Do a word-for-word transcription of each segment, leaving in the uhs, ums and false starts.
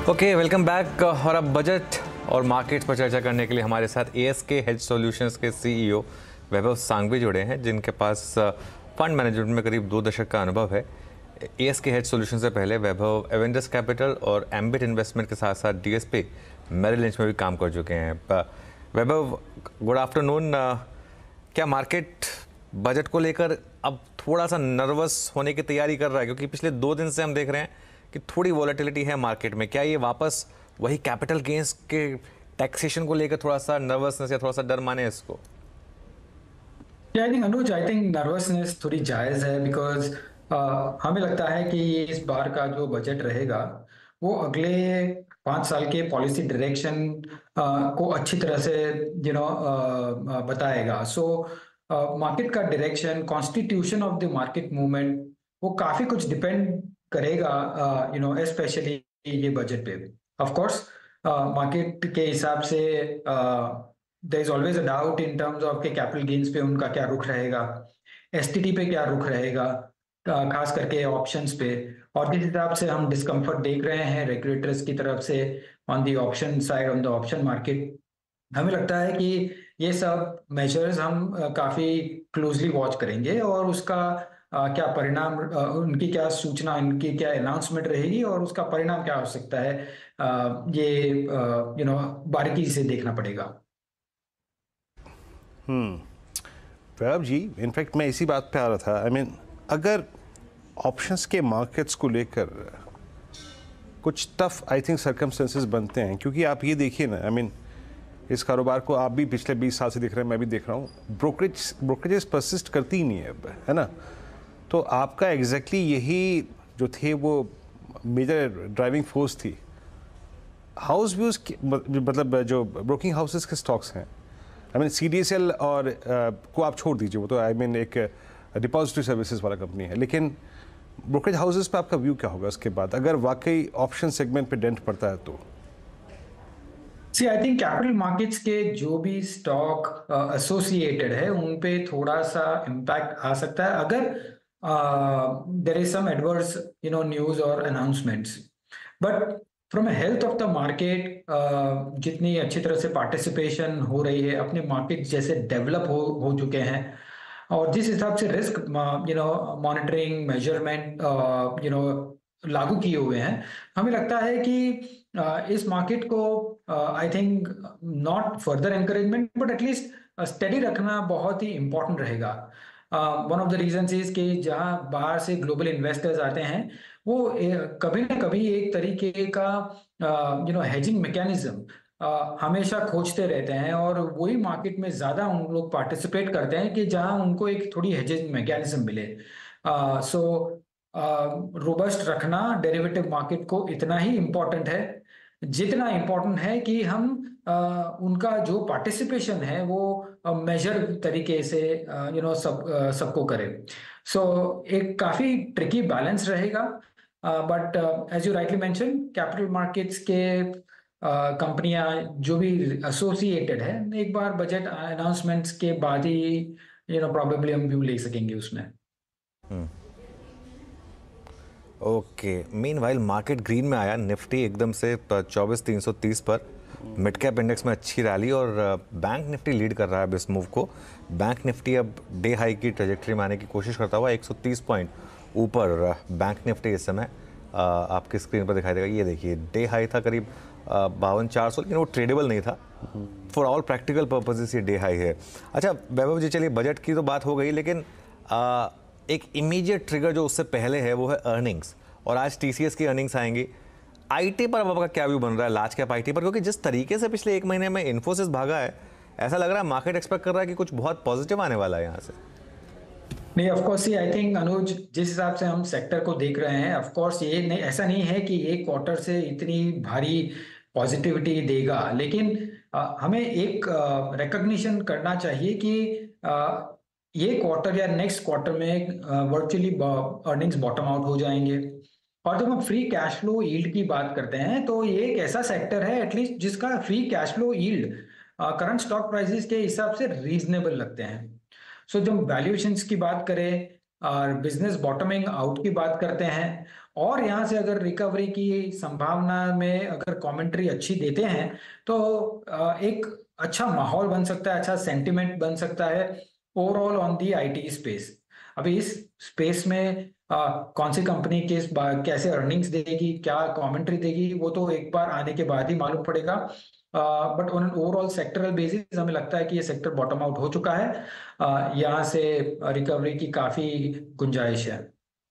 Okay, welcome back. और अब budget और मार्केट्स पर चर्चा करने के लिए हमारे साथ एएसके हेज सॉल्यूशंस के सीईओ वैभव सांघवी जुड़े हैं, जिनके पास फंड मैनेजमेंट में करीब दो दशक का अनुभव है। एएसके हेज सॉल्यूशन से पहले वैभव एवेंडस कैपिटल और एम्बिट इन्वेस्टमेंट के साथ साथ डीएसपी मैरिल लिंच में भी काम कर चुके हैं। Vaibhav, good afternoon. क्या मार्केट बजट को लेकर अब थोड़ा सा नर्वस होने की तैयारी कर रहा है? क्योंकि पिछले दो दिन से हम देख रहे हैं कि थोड़ी वॉलेटिलिटी है मार्केट में। क्या ये वापस वही कैपिटल गेंस के टैक्सेशन को लेकर थोड़ा सा नर्वसनेस या थोड़ा सा डर माने इसको? I think Anuj I think nervousness थोड़ी जायज़ है बिकॉज हमें लगता है कि इस बार का जो बजट रहेगा वो अगले पाँच साल के पॉलिसी डायरेक्शन को अच्छी तरह से यू नो बताएगा। सो मार्केट का direction, constitution of the market movement, वो काफ़ी कुछ डिपेंड करेगा यू नो स्पेशली ये बजट पे। ऑफ कोर्स मार्केट के हिसाब से there is always a doubt in terms of के कैपिटल गेन्स पे उनका क्या रुख रहेगा, एसटीटी पे क्या रुख रहेगा, खास करके ऑप्शंस पे। और जिस हिसाब से हम डिस्कम्फर्ट देख रहे हैं रेगुलेटर्स की तरफ से on the option side, on the option market, हमें लगता है कि ये सब मेजर्स हम काफ़ी क्लोजली वॉच करेंगे और उसका Uh, क्या परिणाम, uh, उनकी क्या सूचना, उनकी क्या अनाउंसमेंट रहेगी और उसका परिणाम क्या हो सकता है, uh, ये यू नो बारीकी से देखना पड़ेगा। हम्म वैभव जी, इनफैक्ट मैं इसी बात पे आ रहा था। आई I मीन mean, अगर ऑप्शंस के मार्केट्स को लेकर कुछ टफ आई थिंक सर्कमस्टेंसेस बनते हैं, क्योंकि आप ये देखिए ना, आई I मीन mean, इस कारोबार को आप भी पिछले बीस साल से देख रहे हैं, मैं भी देख रहा हूँ, ब्रोकरेज ब्रोकरेजेस परसिस्ट करती ही नहीं है अब, है ना। तो आपका एग्जैक्टली exactly यही जो थे वो मेजर ड्राइविंग फोर्स थी। हाउस व्यूज मतलब जो ब्रोकिंग हाउसेस के स्टॉक्स हैं, आई मीन सीडीएसएल और uh, को आप छोड़ दीजिए, वो तो आई मीन एक डिपॉजिटरी सर्विसेज वाला कंपनी है, लेकिन ब्रोकरेज हाउसेस पे आपका व्यू क्या होगा उसके बाद, अगर वाकई ऑप्शन सेगमेंट पे डेंट पड़ता है तो? See I think capital markets के जो भी स्टॉक एसोसिएटेड uh, है उन पे थोड़ा सा इम्पैक्ट आ सकता है अगर there is some adverse you know news और announcements. But from health of the market, जितनी अच्छी तरह से पार्टिसिपेशन हो रही है, अपने मार्केट जैसे डेवलप हो हो चुके हैं और जिस हिसाब से risk you know monitoring measurement you know लागू किए हुए हैं, हमें लगता है कि uh, इस मार्केट को I think not further encouragement but at least study रखना बहुत ही इंपॉर्टेंट रहेगा। One of the reasons is कि जहां बाहर से ग्लोबल इन्वेस्टर्स आते हैं वो ए, कभी ना कभी एक तरीके का यू नो हेजिंग मैकेनिज्म हमेशा खोजते रहते हैं और वही मार्केट में ज्यादा उन लोग पार्टिसिपेट करते हैं कि जहां उनको एक थोड़ी हेजिंग मैकेनिज्म मिले। सो रोबस्ट रखना डेरिवेटिव मार्केट को इतना ही इम्पोर्टेंट है जितना इम्पोर्टेंट है कि हम uh, उनका जो पार्टिसिपेशन है वो मेजर uh, तरीके से यू नो सब uh, सबको करें। सो so, एक काफी ट्रिकी बैलेंस रहेगा, but as you rightly mention capital markets के कंपनियां uh, जो भी एसोसिएटेड है, एक बार बजट अनाउंसमेंट्स के बाद ही यू नो प्रोबेबली हम व्यू ले सकेंगे उसमें। ओके, मीनवाइल मार्केट ग्रीन में आया, निफ्टी एकदम से चौबीस तीन सौ तीस पर, मिड कैप इंडेक्स में अच्छी रैली और बैंक निफ्टी लीड कर रहा है अब इस मूव को। बैंक निफ्टी अब डे हाई की ट्रेजेक्टरी में आने की कोशिश करता हुआ एक सौ तीस पॉइंट ऊपर बैंक निफ्टी इस समय आपकी स्क्रीन पर दिखाई देगा। ये देखिए, डे हाई था करीब बावन चार सौ, लेकिन वो ट्रेडेबल नहीं था। फॉर ऑल प्रैक्टिकल पर्पजेस ये डे हाई है। अच्छा वैभव जी, चलिए बजट की तो बात हो गई, लेकिन आ, एक इमीडिएट ट्रिगर जो उससे पहले है वो है अर्निंग्स, और आज टीसीएस की अर्निंग्स आएंगी। आईटी पर अब आपका क्या व्यू बन रहा है, लार्ज कैप आईटी पर? क्योंकि जिस तरीके से पिछले एक महीने में इन्फोसिस भागा है, ऐसा लग रहा है मार्केट एक्सपेक्ट कर रहा है कि कुछ बहुत पॉजिटिव आने वाला है यहाँ से। नहीं, of course I think Anuj, जिस हिसाब से हम सेक्टर को देख रहे हैं, ऑफ कोर्स ये नहीं, ऐसा नहीं है कि एक क्वार्टर से इतनी भारी पॉजिटिविटी देगा, लेकिन आ, हमें एक रिकॉग्निशन करना चाहिए कि आ, ये क्वार्टर या नेक्स्ट क्वार्टर में वर्चुअली अर्निंग्स बॉटम आउट हो जाएंगे। और जब हम फ्री कैश फ्लो यील्ड की बात करते हैं तो ये एक ऐसा सेक्टर है एटलीस्ट जिसका free cash flow yield current stock prices के हिसाब से रीजनेबल लगते हैं। सो so, जब वैल्यूएशंस की बात करें और बिजनेस बॉटमिंग आउट की बात करते हैं, और यहाँ से अगर रिकवरी की संभावना में अगर कमेंट्री अच्छी देते हैं तो एक अच्छा माहौल बन सकता है, अच्छा सेंटिमेंट बन सकता है overall on the IT space. अभी इस स्पेस में आ, कौन सी कंपनी किस कैसे अर्निंग्स देगी, क्या कमेंट्री देगी, वो तो एक बार आने के बाद ही मालूम पड़ेगा। But on an overall sectoral basis हमें लगता है कि ये सेक्टर बॉटम आउट हो चुका है, uh, यहाँ से रिकवरी की काफी गुंजाइश है।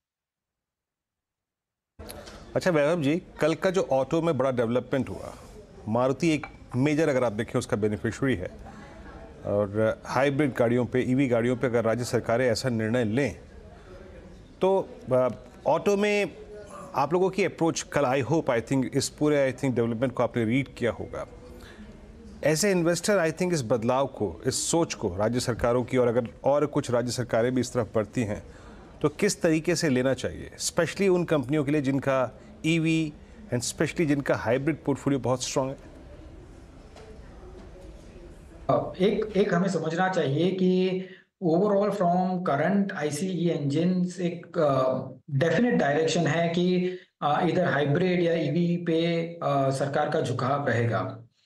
अच्छा वैभव जी, कल का जो ऑटो में बड़ा डेवलपमेंट हुआ, मारुति एक मेजर अगर आप देखें उसका बेनिफिशियरी है, और हाइब्रिड गाड़ियों पे, ईवी गाड़ियों पे अगर राज्य सरकारें ऐसा निर्णय लें तो ऑटो में आप लोगों की अप्रोच कल, आई होप आई थिंक इस पूरे आई थिंक डेवलपमेंट को आपने रीड किया होगा। ऐसे इन्वेस्टर आई थिंक इस बदलाव को, इस सोच को राज्य सरकारों की, और अगर और कुछ राज्य सरकारें भी इस तरफ बढ़ती हैं तो किस तरीके से लेना चाहिए, स्पेशली उन कंपनियों के लिए जिनका ईवी एंड स्पेशली जिनका हाइब्रिड पोर्टफोलियो बहुत स्ट्रांग है? एक एक हमें समझना चाहिए कि overall from current ICE engines एक डेफिनेट डायरेक्शन है कि इधर हाइब्रिड या ईवी पे uh, सरकार का झुकाव रहेगा।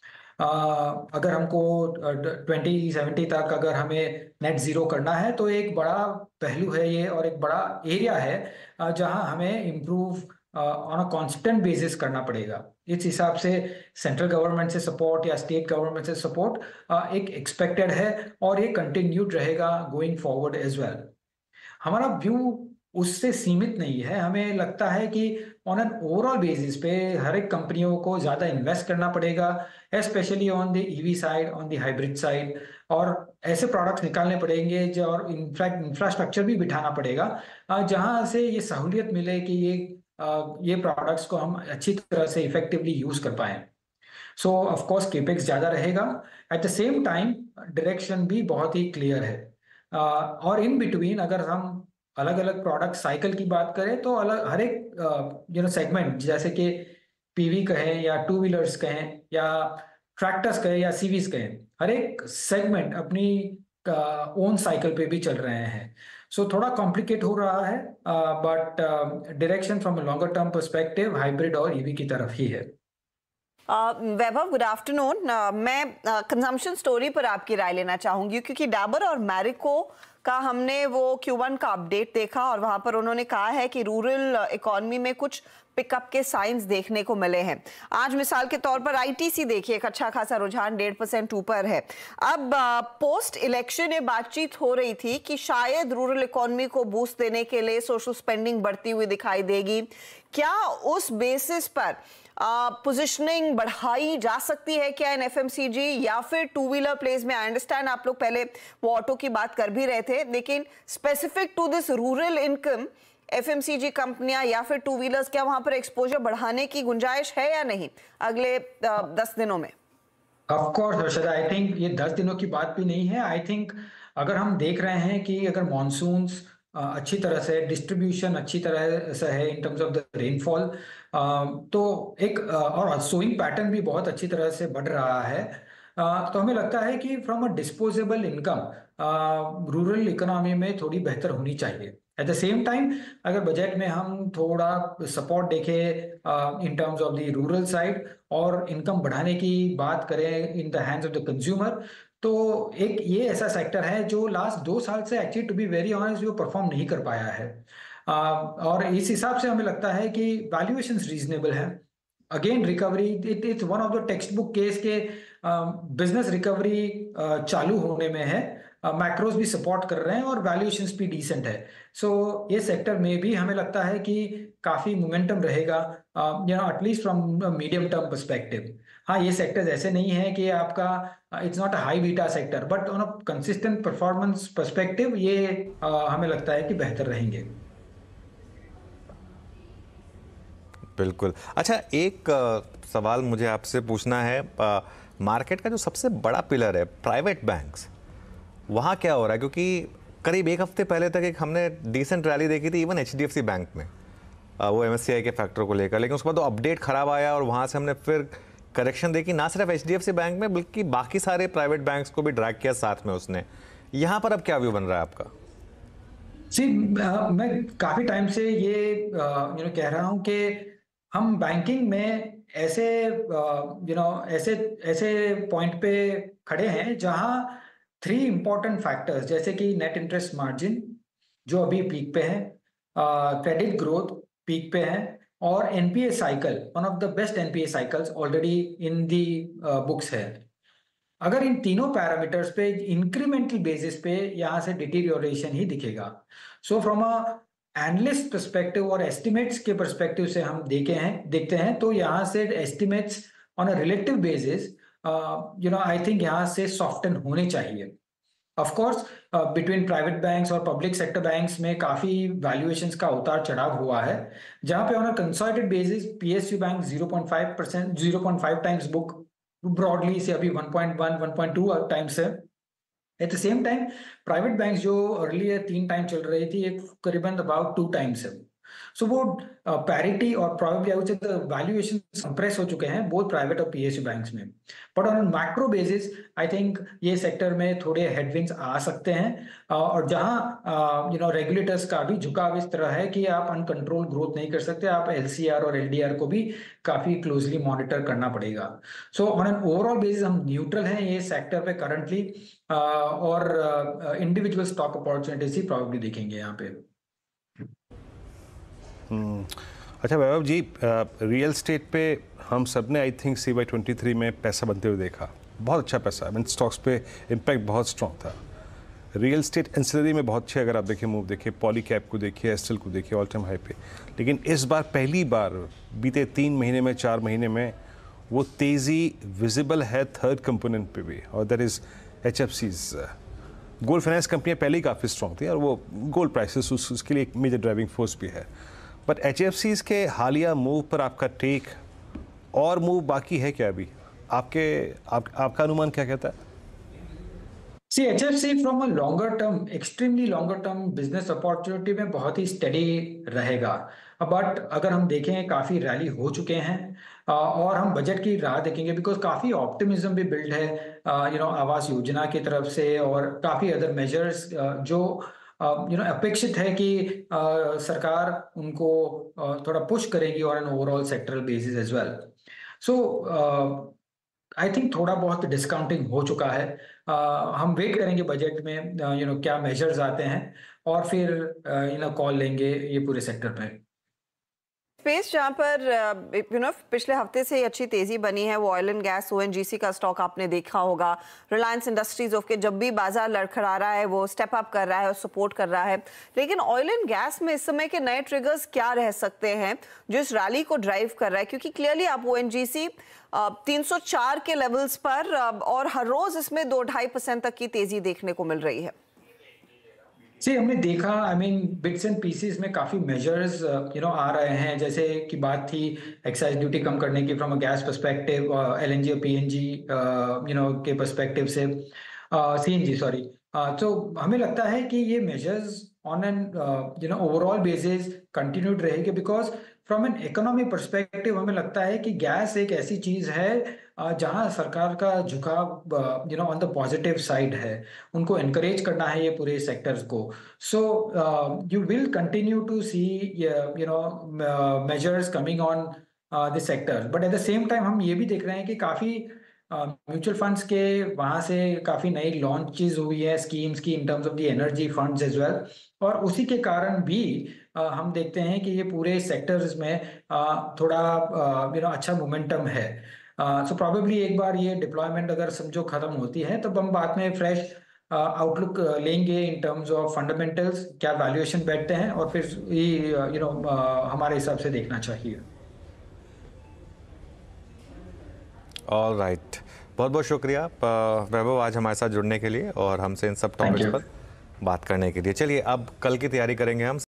uh, अगर हमको ट्वेंटी सेवेंटी तक अगर हमें नेट जीरो करना है तो एक बड़ा पहलू है ये, और एक बड़ा एरिया है uh, जहां हमें improve on a constant basis करना पड़ेगा। इस हिसाब से सेंट्रल गवर्नमेंट से सपोर्ट या स्टेट गवर्नमेंट से सपोर्ट uh, एक एक्सपेक्टेड है, और ये कंटिन्यूड रहेगा गोइंग फॉरवर्ड एज वेल। हमारा व्यू उससे सीमित नहीं है, हमें लगता है कि ऑन एन ओवरऑल बेसिस पे हर एक कंपनियों को ज्यादा इन्वेस्ट करना पड़ेगा, specially on the EV side, on the hybrid side, और ऐसे प्रोडक्ट्स निकालने पड़ेंगे जो, और इनफैक्ट इंफ्रास्ट्रक्चर भी बिठाना पड़ेगा जहां से ये सहूलियत मिले कि ये ये प्रोडक्ट्स को हम अच्छी तरह से इफेक्टिवली यूज कर पाए। सो ऑफ कोर्स केपेक्स ज्यादा रहेगा, at the same time direction भी बहुत ही क्लियर है। uh, और इन बिटवीन अगर हम अलग अलग प्रोडक्ट साइकिल की बात करें तो अलग हर एक यू नो सेगमेंट, जैसे कि पीवी कहें या टू व्हीलर्स कहें या ट्रैक्टर्स कहें या सीवीज कहें, हर एक सेगमेंट अपनी ओन साइकिल पे भी चल रहे हैं। सो so, थोड़ा कॉम्प्लिकेट हो रहा है, but direction from a longer term perspective hybrid और ईवी की तरफ ही है। Vaibhav, good afternoon. मैं कंजम्पशन uh, स्टोरी पर आपकी राय लेना चाहूंगी, क्योंकि डाबर और मैरिको का हमने वो क्यू वन का अपडेट देखा और वहां पर उन्होंने कहा है कि रूरल इकोनॉमी में कुछ पिकअप के साइंस देखने को मिले हैं। आज मिसाल के तौर पर आईटीसी देखिए, एक अच्छा खासा रुझान डेढ़ परसेंट ऊपर है। अब पोस्ट इलेक्शन ये बातचीत हो रही थी कि शायद रूरल इकोनॉमी को बूस्ट देने के लिए सोशल स्पेंडिंग बढ़ती हुई दिखाई देगी। क्या उस बेसिस पर पोजिशनिंग uh, बढ़ाई जा सकती है क्या इन एफएमसीजी, या फिर टू व्हीलर प्लेस में? आई अंडरस्टैंड आप लोग पहले वो ऑटो की बात कर भी रहे थे, लेकिन specific to this rural income FMCG कंपनियां या फिर टू व्हीलर्स, क्या वहां पर एक्सपोजर बढ़ाने की गुंजाइश है या नहीं अगले uh, दस दिनों में? Of course Harshada, I think ये दस दिनों की बात भी नहीं है। आई थिंक अगर हम देख रहे हैं कि अगर मॉनसून्स अच्छी तरह से, डिस्ट्रीब्यूशन अच्छी तरह से है in terms of the rainfall, तो एक और सोइंग पैटर्न भी बहुत अच्छी तरह से बढ़ रहा है, तो हमें लगता है कि from a disposable income rural economy में थोड़ी बेहतर होनी चाहिए। एट द सेम टाइम अगर बजट में हम थोड़ा सपोर्ट देखें in terms of the rural side और इनकम बढ़ाने की बात करें in the hands of the consumer, तो एक ये ऐसा सेक्टर है जो लास्ट दो साल से actually to be very honest वो परफॉर्म नहीं कर पाया है, uh, और इस हिसाब से हमें लगता है कि वैल्यूएशंस रीजनेबल है। Again recovery, it is one of the text book case के बिजनेस रिकवरी चालू होने में है, मैक्रोज uh, भी सपोर्ट कर रहे हैं और वैल्यूएशंस भी डिसेंट है। सो so, ये सेक्टर में भी हमें लगता है कि काफी मोमेंटम रहेगा, you know at least from medium term perspective. हाँ, ये सेक्टर्स ऐसे नहीं है कि आपका it's not a high beta sector, but on a consistent performance perspective ये uh, हमें लगता है कि बेहतर रहेंगे। बिल्कुल। अच्छा, एक uh, सवाल मुझे आपसे पूछना है, मार्केट uh, का जो सबसे बड़ा पिलर है प्राइवेट बैंक्स, वहाँ क्या हो रहा है? क्योंकि करीब एक हफ्ते पहले तक एक हमने डिसेंट रैली देखी थी इवन एचडीएफसी बैंक में, uh, वो एमएससीआई के फैक्टर को लेकर, लेकिन उसके बाद तो अपडेट खराब आया और वहाँ से हमने फिर करेक्शन देखी, ना सिर्फ एचडीएफसी बैंक में बल्कि बाकी सारे प्राइवेट बैंक्स को भी ड्रैग किया साथ में उसने। यहाँ पर अब क्या व्यू बन रहा है आपका? सी मैं काफी टाइम से ये यू नो कह रहा हूँ कि हम बैंकिंग में ऐसे यू नो ऐसे ऐसे पॉइंट पे खड़े हैं जहां थ्री इंपॉर्टेंट फैक्टर्स जैसे कि नेट इंटरेस्ट मार्जिन जो अभी पीक पे है, क्रेडिट ग्रोथ पीक पे है, और NPA cycle, one of the best NPA cycles already in the books है। अगर इन तीनों पैरामीटर्स पे इंक्रीमेंटल बेसिस पे यहाँ से डिटीरियोरेशन ही दिखेगा। So from a analyst perspective और एस्टिमेट्स के पर्सपेक्टिव से हम देखे हैं देखते हैं तो यहाँ से estimates on a relative basis you know I think यहाँ से सॉफ्टन होने चाहिए। Of course between private banks और पब्लिक सेक्टर बैंक्स में काफी वैल्यूएशंस का उतार चढ़ाव हुआ है, जहां पे on a consolidated basis PSU bank zero point five percent zero point five times book broadly से अभी one point one one point two times है। At the same time private banks जो अर्लियर तीन टाइम चल रही थी एक करीबन अबाउट टू टाइम्स है। सो वो पैरिटी और probably I would say the valuation compress हो चुके हैं बोथ प्राइवेट और पीएसयू बैंक्स में। But on macro basis I think ये सेक्टर में थोड़े हेडविंड्स आ सकते हैं, और जहां यू नो रेगुलेटर्स का भी झुकाव इस तरह है कि आप अनकंट्रोल ग्रोथ नहीं कर सकते, आप एलसीआर और एलडीआर को भी काफी क्लोजली मॉनिटर करना पड़ेगा। So on an overall basis हम न्यूट्रल हैं ये सेक्टर पे करंटली, और इंडिविजुअल स्टॉक अपॉर्चुनिटीज ही प्रॉब्लली दिखेंगे यहाँ पे। अच्छा वैभव जी, रियल स्टेट पे हम सब ने I think C Y twenty three में पैसा बनते हुए देखा, बहुत अच्छा पैसा, मीन स्टॉक्स पे इम्पैक्ट बहुत स्ट्रॉन्ग था। रियल स्टेट एंसिलरी में बहुत अच्छे अगर आप देखें मूव देखिए, पॉली कैप को देखिए, एस्टल को देखिए, ऑल टाइम हाई पे। लेकिन इस बार पहली बार बीते तीन महीने में चार महीने में वो तेज़ी विजिबल है थर्ड कंपोनेंट पे भी, और that is H F Cs. Gold finance कंपनियाँ पहले ही काफ़ी स्ट्रॉन्ग थी और वो गोल्ड प्राइसेस उस, उसके लिए एक मेजर ड्राइविंग फोर्स भी है। बट एच एफ सीज के हालिया मूव पर आपका टेक और मूव बाकी है क्या अभी? आपके आप, आपका अनुमान क्या कहता है? C H F C from a longer term, extremely longer term business opportunity में बहुत ही स्टडी रहेगा। बट अगर हम देखें काफी रैली हो चुके हैं, और हम बजट की राह देखेंगे बिकॉज काफी ऑप्टिमिज्म भी बिल्ड है यू नो आवास योजना की तरफ से, और काफी अदर मेजर्स जो यू नो अपेक्षित है कि uh, सरकार उनको uh, थोड़ा पुश करेगी और an overall sectoral basis as well. So I think थोड़ा बहुत डिस्काउंटिंग हो चुका है। uh, हम वेट करेंगे बजट में you uh, know you know, क्या मेजर्स आते हैं, और फिर यू नो कॉल लेंगे ये पूरे सेक्टर पे। स्पेस जहाँ पर यू नो पिछले हफ्ते से ही अच्छी तेजी बनी है वो ऑयल एंड गैस, ओएनजीसी का स्टॉक आपने देखा होगा, रिलायंस इंडस्ट्रीज ऑफ के जब भी बाजार लड़खड़ा रहा है वो स्टेप अप कर रहा है और सपोर्ट कर रहा है। लेकिन ऑयल एंड गैस में इस समय के नए ट्रिगर्स क्या रह सकते हैं जो इस रैली को ड्राइव कर रहा है? क्योंकि क्लियरली आप ओएनजीसी तीन सौ चार के लेवल्स पर और हर रोज इसमें दो ढाई परसेंट तक की तेजी देखने को मिल रही है। जी हमने देखा, I mean bits and pieces में काफी मेजर्स यू नो आ रहे हैं, जैसे कि बात थी एक्साइज ड्यूटी कम करने की from a gas perspective, LNG और पीएनजी यू नो के पर्सपेक्टिव से, सीएनजी सॉरी। तो हमें लगता है कि ये measures on an you know overall basis continued रहेगी, because from an economy perspective हमें लगता है कि गैस एक ऐसी चीज है जहां सरकार का झुकाव you know on the positive side है, उनको एनकरेज करना है ये पूरे सेक्टर्स को। So you will continue to see you know measures coming on the sector, but at the same time हम ये भी देख रहे हैं कि काफी म्यूचुअल uh, फंड्स के वहां से काफी नई लॉन्चेस हुई है स्कीम्स की in terms of the energy funds as well, और उसी के कारण भी uh, हम देखते हैं कि ये पूरे सेक्टर्स में uh, थोड़ा यू नो अच्छा मोमेंटम है। सो प्रोबेबली एक बार ये डिप्लॉयमेंट अगर समझो खत्म होती है तो हम बाद में फ्रेश आउटलुक uh, लेंगे इन टर्म्स ऑफ फंडामेंटल्स, क्या वैल्यूएशन बैठते हैं, और फिर यू नो हमारे हिसाब से देखना चाहिए। All right right. बहुत बहुत शुक्रिया वैभव आज हमारे साथ जुड़ने के लिए और हमसे इन सब टॉपिक्स पर बात करने के लिए। चलिए अब कल की तैयारी करेंगे हम।